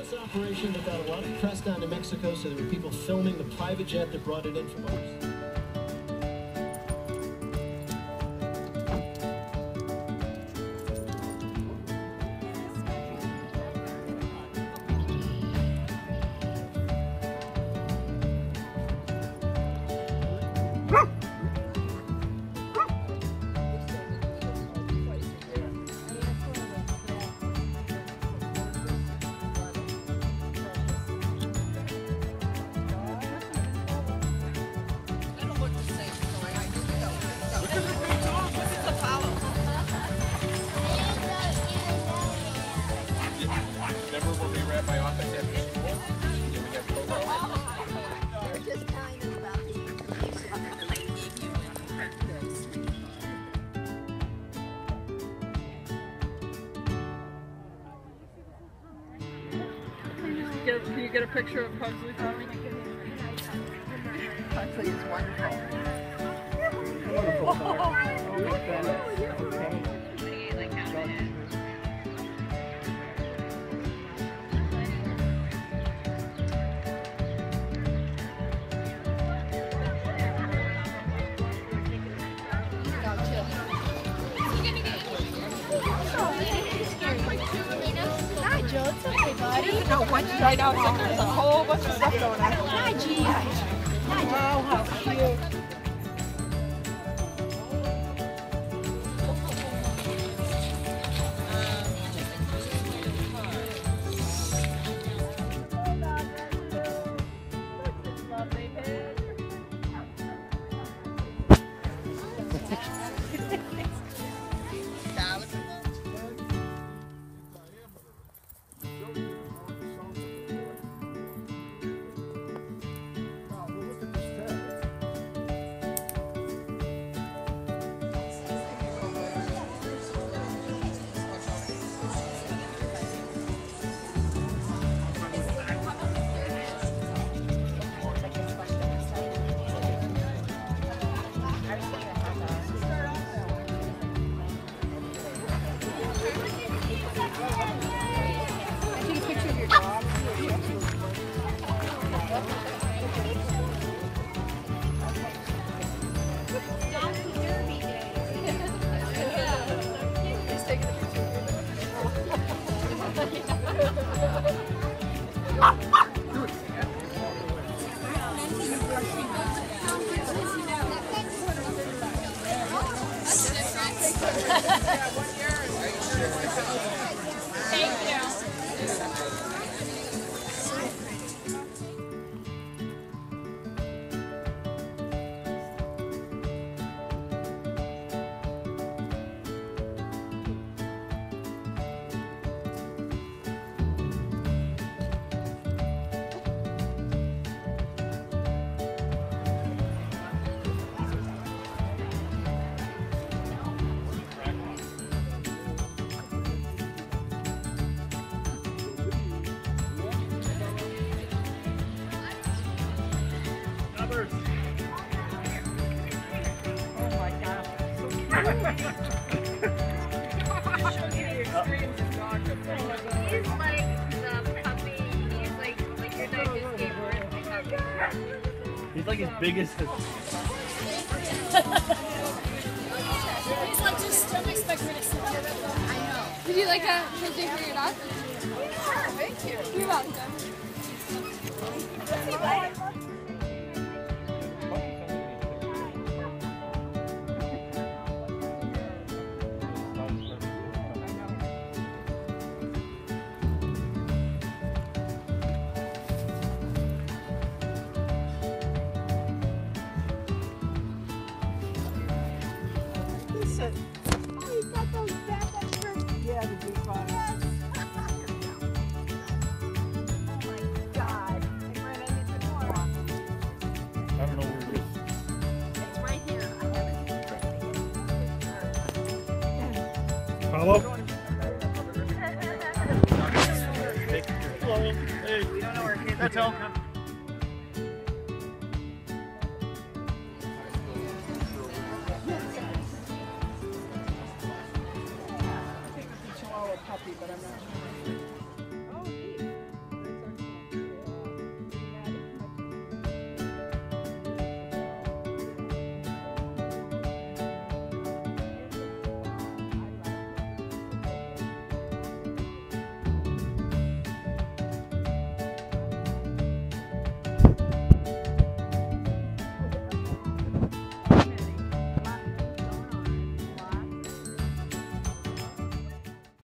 This operation that got a lot of press down to Mexico, so there were people filming the private jet that brought it in from overseas. Can you get a picture of Pugsley for me? Pugsley is wonderful. It's okay, buddy. No, right now it's like there's a whole bunch of stuff going on. Hi, G. Hi, Wow, how cute. He's like the puppy. He's like your dog just gave birth to puppy. He's like as big as his... He's like, just don't expect me to sit here with them. I know. Would you like a picture for your dog? Yeah, thank you. You're welcome. Oh, you got those bad birds. Yeah, the big ones. Yes. Oh my God. Hey, Brenda, I need some more. I don't know where it is. It's right here. I have it. Follow. We don't know where it is. Hey, that's all.